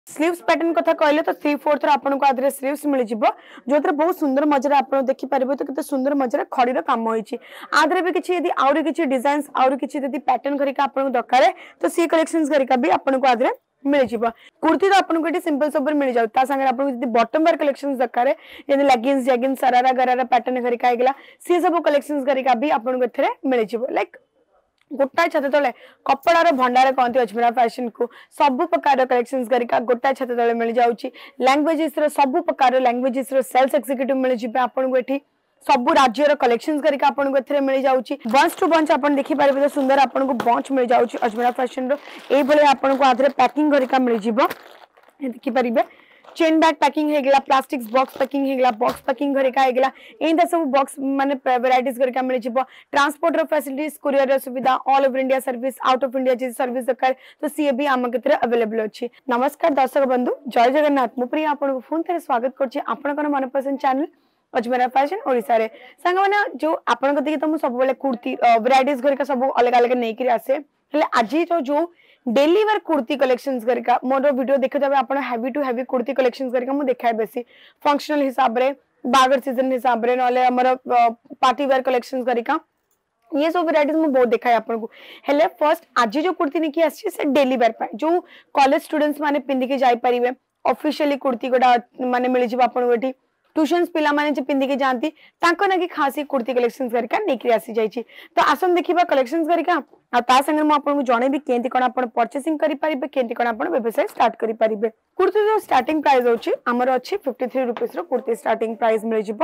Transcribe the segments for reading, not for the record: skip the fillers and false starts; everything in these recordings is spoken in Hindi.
स्लीव्स पैटर्न कथा कहले तो 3/4 आपनको आधरे स्लीव्स मिल जिवो जोथरे बहुत सुंदर मजरे आपण देखि परिबो तो केते सुंदर मजरे खड़ी रो काम होईची आधरे भी किछि यदि आउरी किछि डिजाइन्स आउरी किछि यदि पैटर्न करिका आपनको दरकार तो सी कलेक्शंस करिका भी आपनको आधरे मिल जिवो कुर्ती तो आपनको एटी सिंपल सोबर मिल जाउ ता संगे आपनको यदि बॉटम वेयर कलेक्शंस दरकार यदि लेगिंग्स जैगिंग्स सरारा गरारा पैटर्न करिका आइगला सी सब कलेक्शंस करिका भी आपनको एथरे मिल जिवो लाइक गोटा छत तले कपड़ार भंडार कहते अजमेरा फैशन को सब प्रकार कलेक्शंस करिका गोटा छत तले मिल जाउची लैंग्वेजेस रो सब प्रकार लैंग्वेजेस रो सेल्स एग्जीक्यूटिव मिल जिबे आपन को एठी सब राज्य रो कलेक्शंस करिका आपन को एथरे मिल जाउची बंच टू बंच आपन देखि पारिबे तो सुंदर आपन को बंच मिल जाउची अजमेरा फैशन रो एई भले आपन को आधरे पैकिंग करिका मिल जिवो देखि पारिबे चेन बैग पैकिंग हेगला प्लास्टिक्स बॉक्स पैकिंग हेगला बॉक्स पैकिंग करिका हेगला एंदा सब बॉक्स माने वैराइटीज करिका मिल जिवो ट्रांसपोर्ट रो फैसिलिटीज कुरियर रो सुविधा all over India service out of India जे सर्विस दरकार तो सी भी आम केतरे अवेलेबल अछि नमस्कार दर्शक बंधु जय जगन्नाथ मु प्रिय आपन को फोन तेरे स्वागत करछि आपन कोन मनपसंद चैनल अजमेरा फैशन ओडिसा रे संग माने जो आपन कति तो मु सब बेले कुर्ती वैराइटीज करिका सब अलग अलग नै करी आसे हले आजी तो जो डेली वेयर कुर्ती कलेक्शंस करिका मोर वीडियो देखि तबे आपण heavy to heavy kurti collections करिका मु देखाय बेसी फंक्शनल हिसाब रे बागर सीजन हिसाब रे नले हमर पार्टी वेयर कलेक्शंस करिका ये सब वैराइटीज मु बहुत देखाय आपन को हेले फर्स्ट आज जो कुर्ती निकी आछि से डेली वेयर पय जो कॉलेज स्टूडेंट्स माने पिंदी के जाई परिबे ऑफिशियली कुर्ती गोडा माने मिलि जिबा आपन वेठी ट्यूशन्स पिला माने जे पिंदी के जानती ताको ना कि खासी कुर्ती कलेक्शंस करिका नेकरी आसी जाईची तो आसन देखिबा कलेक्शंस करिका आ ता संगे म आपन को जणे भी केंती कोन आपन परचेसिंग करि परिबे केंती कोन आपन व्यवसाय स्टार्ट करि परिबे कुर्ती जो स्टार्टिंग प्राइस होची हमर अछि 53 रुपीस रो कुर्ती स्टार्टिंग प्राइस मिल जिवो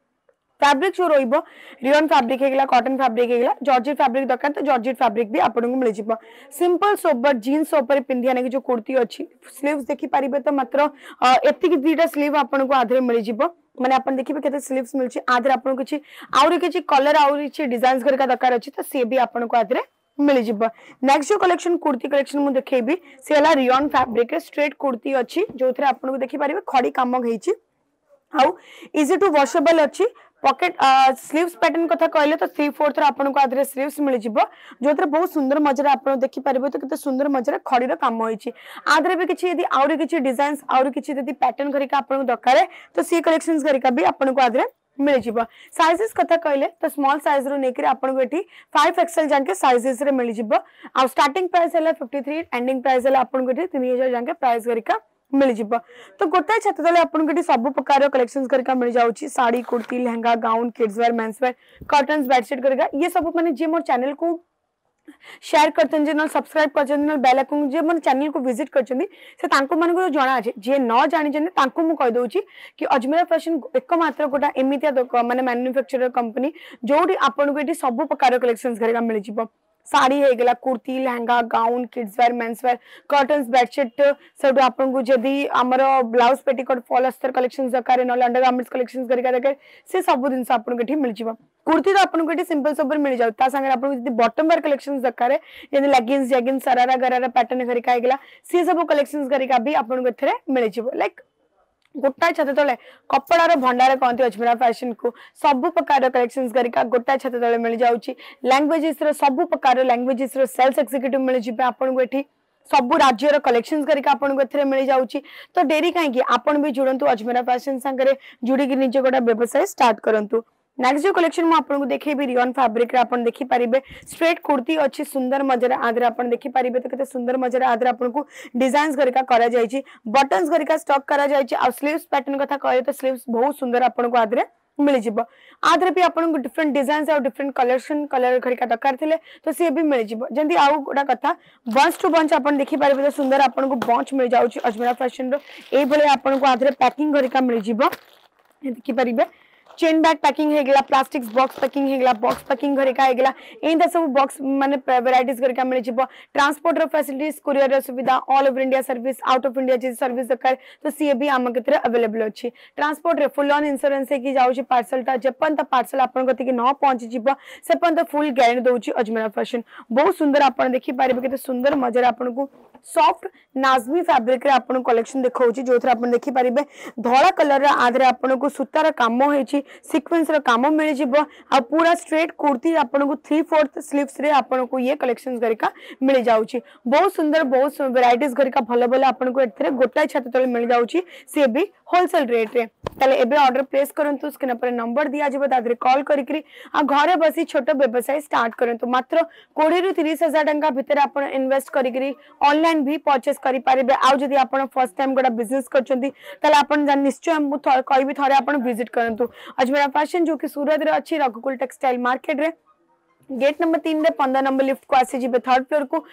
फैब्रिक जो रोइबो रियन फैब्रिक हेगला कॉटन फैब्रिक हेगला जॉर्जेट फैब्रिक दरकार तो जॉर्जेट फैब्रिक भी आपन को मिल जिवो सिंपल सोबर जीन्स ऊपर पिंदिया ने जो कुर्ती अछि स्लीव्स देखि परिबे तो मात्र एति कि दीटा स्लीव आपन को आधरे मिल जिवो माने अपन देखिबे केते स्लीव्स मिलछि आधरे आपन किछि आउरी किछि कलर आउरी किछि डिजाइन्स करका दरकार अछि तो से भी आपन को आधरे मिल जिवो नेक्स्ट जो कलेक्शन कुर्ती कलेक्शन मु देखेबी से हला रियन फैब्रिक स्ट्रेट कुर्ती अछि जोथरे आपन को देखि परिबे खड़ी काम गइछि हाउ इजी टू वॉशेबल अछि पॉकेट स्लीव्स पैटर्न कथा कहले तो 3/4 आपन को आधरे स्लीव्स मिल जिवो जोथरे बहुत सुंदर मजरे आपन देखि परिबे तो केते सुंदर मजरे खड़ी रो काम होइछि आधरे भी किछि यदि आउरी किछि डिजाइन्स आउरी किछि यदि पैटर्न करिका आपन को दरकार तो सी कलेक्शंस करिका भी आपन को आधरे मिल जिवो साइजेस कथा कहले तो स्मॉल साइज रो नेकरी आपन को एठी 5XL जाके साइजेस रे मिल जिवो आ स्टार्टिंग प्राइस हला 53 एंडिंग प्राइस हला आपन को एठी 3000 जाके प्राइस करिका मिल जिवो तो गोटे छत तले आपन को सब प्रकार कलेक्शंस करिका मिल जाउची sari kurti lehenga gown kids wear men's wear curtains bedsheet करिका ये सब माने जे मोर चैनल को शेयर करतन जे न सब्सक्राइब करछन न बेल आइकन जे मन चैनल को विजिट करछन से तांको मन को जणा अछि जे न जानि जने तांको मु कहि दोछि कि अजमेरा फैशन एकमात्र गोटा एमितिया माने मैन्युफैक्चरर कंपनी जोडी आपन को एटी सब प्रकार कलेक्शंस करिका मिल जिवो साड़ी हेगला kurti lehenga gown kids wear men's wear curtains bedsheet सब आपन को जदी हमर ब्लाउज पेटीकोट फॉल अस्तर कलेक्शंस दरकार न अंडरगारमेंट्स कलेक्शंस करिका दरकार से सब दिन आपन को एठी मिल जिवो कुर्ती तो आपन को एठी सिंपल सोबर मिल जाउ ता संगे आपन को जदी बॉटम वेयर कलेक्शंस दरकार यदि लेगिंग्स जैगिंग्स सरारा गरारा पैटर्न करिका हेगला से सब कलेक्शंस करिका भी आपन को एथरे मिल जिवो लाइक गोटा छत तले कपड़ार भंडार कहते अजमेरा फैशन को सब प्रकार कलेक्शंस करिका गोटा छत तले मिल जाउची लैंग्वेजेस रो सब प्रकार लैंग्वेजेस रो सेल्स एग्जीक्यूटिव मिल जिबे आपन को एठी सब राज्य रो कलेक्शंस करिका आपन को एथरे मिल जाउची तो डेरी काहे कि आपन भी जुड़ंतु अजमेरा फैशन संगरे जुड़ी कि निजे गोटा व्यवसाय स्टार्ट करंतु नेक्स्ट जो कलेक्शन मु आपन को देखेबी रियन फैब्रिक रे आपन देखि परिबे स्ट्रेट कुर्ती अछि सुंदर मजरे आदरे आपन देखि परिबे तो केते सुंदर मजरे आदरे आपन को डिजाइन्स करिका करा जायछि बटन्स करिका स्टॉक करा जायछि आ स्लीव्स पैटर्न कथा कहले तो स्लीव्स बहुत सुंदर आपन को आदरे मिल जिवो आदरे भी आपन को डिफरेंट डिजाइन्स और डिफरेंट कलेक्शन कलर करिका दरकार थिले तो से भी मिल जिवो जंदी आउ गोटा कथा बंच टू बंच आपन देखि परिबे तो सुंदर आपन को बंच मिल जाउछि अजमेरा फैशन रो एई भले आपन को आदरे पैकिंग करिका मिल जिवो देखि परिबे चेन बैग पैकिंग हेगला प्लास्टिक्स बॉक्स पैकिंग हेगला बॉक्स पैकिंग करिका हेगला एंदा सब बॉक्स माने वैराइटीज करिका मिल जिवो ट्रांसपोर्ट रो फैसिलिटीज कुरियर रो सुविधा all over India service out of India जे सर्विस दरकार तो सी भी आम केतरे अवेलेबल अछि ट्रांसपोर्ट रे फुल ऑन इंश्योरेंस है कि जाउची पार्सल ता जपन ता पार्सल आपन गति कि न पहुंची जिवो से पन तो फुल गारंटी दोउची अजमेरा फैशन बहुत सुंदर आपन देखि पारिबे केते सुंदर मजर आपन को सॉफ्ट नाजमी फैब्रिक रे आपन कलेक्शन देखौची जोथरा आपन देखि परिबे धोला कलर रे आधरे आपन को सूतार काम होईची सीक्वेंस रो काम मिल जिवो आ पूरा स्ट्रेट कुर्ती आपन को 3/4 स्लीव्स रे आपन को ये कलेक्शंस गरिका मिल जाउची बहुत सुंदर बहुत वैरायटीज गरिका भलो भलो आपन को एथरे गोटाई छात तले मिल जाउची से भी होलसेल रेट रे तले एबे ऑर्डर प्लेस करंतु स्क्रीन पर नंबर दिया जिवो तादरे कॉल करिकरी आ घरे बसी छोट व्यवसाय स्टार्ट करंतु मात्र 20 रु 30 हजार टंका भितर आपन इन्वेस्ट करिकरी ऑनलाइन भी परचेस करि पारिबे आ जदी आपन फर्स्ट टाइम गोटा बिजनेस करचंती तले आपन निश्चय मु कहबी थरे आपन विजिट करंतु अजमेरा फैशन जो कि सूरत रे अछि रघुकुल टेक्सटाइल मार्केट रे गेट नंबर 3 रे 15 नंबर लिफ्ट को आसी जिबे थर्ड फ्लोर को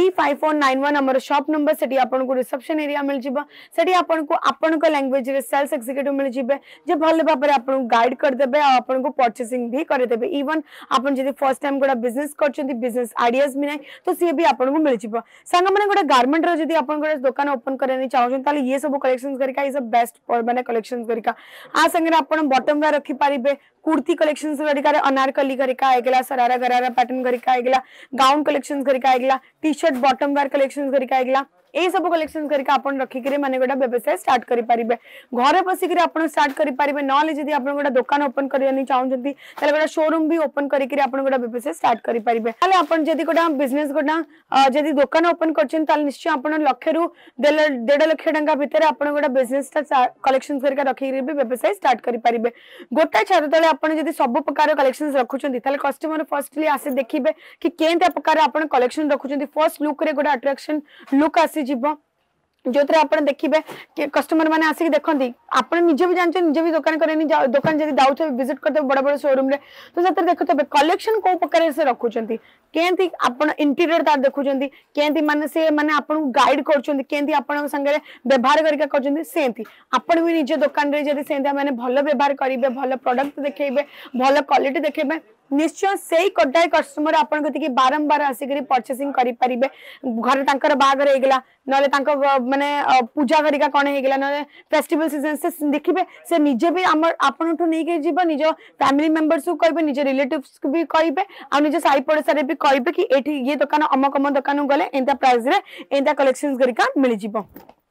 D5491 हमर शॉप नंबर सेठी आपन को रिसेप्शन एरिया मिल जिबा सेठी आपन को लैंग्वेज रे सेल्स एग्जीक्यूटिव मिल जिबे जे भले भाबरे आपन को गाइड कर देबे आ आपन को परचेसिंग भी करे देबे इवन आपन जदी फर्स्ट टाइम गोटा बिजनेस करचंती बिजनेस आइडियाज भी नै तो से भी आपन को मिल जिबा संग माने गोटा गारमेंट रो जदी आपन गोटा दुकान ओपन करनी चाहछन ताले ये सब कलेक्शंस करिका इज अ बेस्ट माने कलेक्शंस करिका आ संगे आपन बॉटम वे रखि पारिबे कुर्ती कलेक्शंस करिका अनारकली करिका आइगला सरारा गरारा पैटर्न करिका आइगला गाउन कलेक्शंस करिका आइगला T shirt bottom wear collections करिका आइगला ए सब कलेक्शन करिका आपन रखि करे माने गोटा व्यवसाय स्टार्ट करि परिबे घरे बसी करे आपन स्टार्ट करि परिबे नले जदी आपन गोटा दुकान ओपन करियानी चाहउछंती तले गोटा शोरूम भी ओपन करि करे आपन गोटा व्यवसाय स्टार्ट करि परिबे तले आपन जदी गोटा बिजनेस गोटा जदी दुकान ओपन करछन तले निश्चय आपन लाख रु 1.5 लाख टंका भितर आपन गोटा बिजनेस ता कलेक्शन करिका रखि रे भी व्यवसाय स्टार्ट करि परिबे गोटा छात तले आपन जदी सब प्रकार कलेक्शंस रखुछंती तले कस्टमर फर्स्टली आसे देखिबे कि केनता प्रकार आपन कलेक्शन रखुछंती फर्स्ट लुक रे गोटा अट्रैक्शन लुक आसी जीवो जोतरे आपण देखिबे कि कस्टमर माने आसी देखंती आपण निजे भी जानछ निजे भी दुकान करेनी दुकान जदी दाउथे विजिट करते बड़ बड़ शोरूम रे तो सतर देखते कलेक्शन को प्रकार से रखुचंती केंती आपण इंटीरियर तार देखुचंती केंती माने से माने आपण गाइड करचंती केंती आपण संगे व्यवहार करिका करचंती सेंती आपण भी निजे दुकान रे जदी सेंती माने भलो व्यवहार करिवे भलो प्रोडक्ट देखेबे भलो क्वालिटी देखेबे निश्चय से कटाई कस्टमर आपन कति कि बारंबार आसिकरी परचेसिंग करि परिबे घर तांकर बागर हेगला नले तांको माने पूजा करिका कोन हेगला नले फेस्टिवल सीजन से देखिबे से निजे भी हमर आपनठो नै के जीव निज फैमिली मेंबर्स को कहबे निज रिलेटिव्स को भी कहबे आ निज साई पड़ोसा रे भी कहबे कि एठी ये दुकान अमक दुकान गले एंता प्राइस रे एंता कलेक्शंस करिका मिल जिवो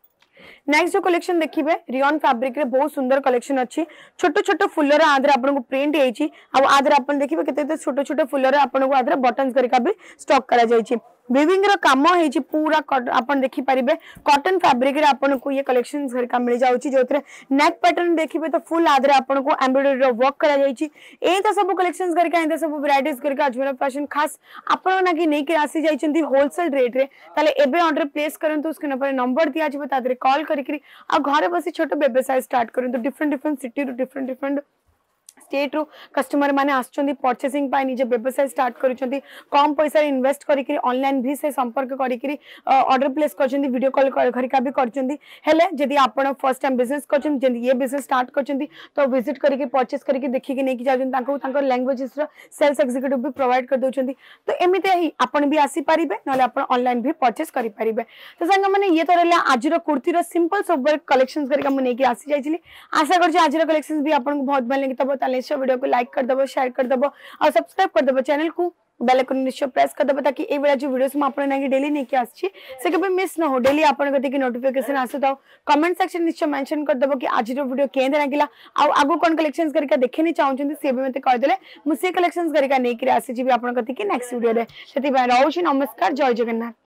नेक्स्ट जो कलेक्शन देखिबे रियन फैब्रिक रे बहुत सुंदर कलेक्शन अछि छोटो छोटो फुलर आदरे आपन को प्रिंट हेछि आ आदरे आपन देखिबे केते छोटो छोटो फुलर आपन को आदरे बटन्स करिका भी स्टॉक करा जायछि विविंग रो काम हेछि पूरा आपन देखि परिबे कॉटन फैब्रिक रे आपन को ये कलेक्शंस करिका मिल जाउछि जोतरे नेक पैटर्न देखिबे तो फुल आदरे आपन को एम्ब्रॉयडरी रो वर्क करा जायछि ए त सब कलेक्शंस करिका ए सब वैरायटीज करिका अजमेर फैशन खास आपन ना कि नै के आसी जायछंती होलसेल रेट रे ताले एबे ऑर्डर प्लेस करंतु स्क्रीन पर नंबर दिया जिवो तादरे कॉल करिकरी आ घरे बसी छोट व्यवसाय स्टार्ट करंतु डिफरेंट डिफरेंट सिटी रो डिफरेंट स्टेट रो कस्टमर माने आछचंदी परचेसिंग पाई निजे व्यवसाय स्टार्ट करूचंदी कम पैसा इन्वेस्ट करिकरी ऑनलाइन भी से संपर्क करिकरी ऑर्डर प्लेस करचंदी वीडियो कॉल करिका भी करचंदी हेले जदी आपण फर्स्ट टाइम बिजनेस करचंदी जदी ये बिजनेस स्टार्ट करचंदी तो विजिट करिके परचेस करिके देखि के नै कि जाजन तांको तांको लैंग्वेजेस रो सेल्स एग्जीक्यूटिव भी प्रोवाइड कर दोचंदी तो एमिते ही आपण भी आसी परिबे नले आपण ऑनलाइन भी परचेस करि परिबे तो संग माने ये तो रहला आज रो कुर्ती रो सिंपल सोबर कलेक्शंस करिका म नै कि आसी जाइछली आशा करछि आज रो कलेक्शंस भी आपण को बहुत भल लागि तब ताले वीडियो को लाइक कर दबो शेयर कर दबो और सब्सक्राइब कर दबो चैनल को बेल आइकन निश्चय प्रेस कर दबो ताकि ए वाला जो वीडियोस म आपण नागी डेली नै कि आछि से कबे मिस न हो डेली आपण गति की नोटिफिकेशन आसो तो कमेंट सेक्शन निश्चय मेंशन कर दबो कि आज रो वीडियो केंद लागिला आ आगु कोन कलेक्शंस करके देखिनि चाहउछन से भी मते कह देले मु से कलेक्शंस करके नै कि आसी जी भी आपण गति की नेक्स्ट वीडियो रे सेति रहउछि नमस्कार जय जगन्नाथ।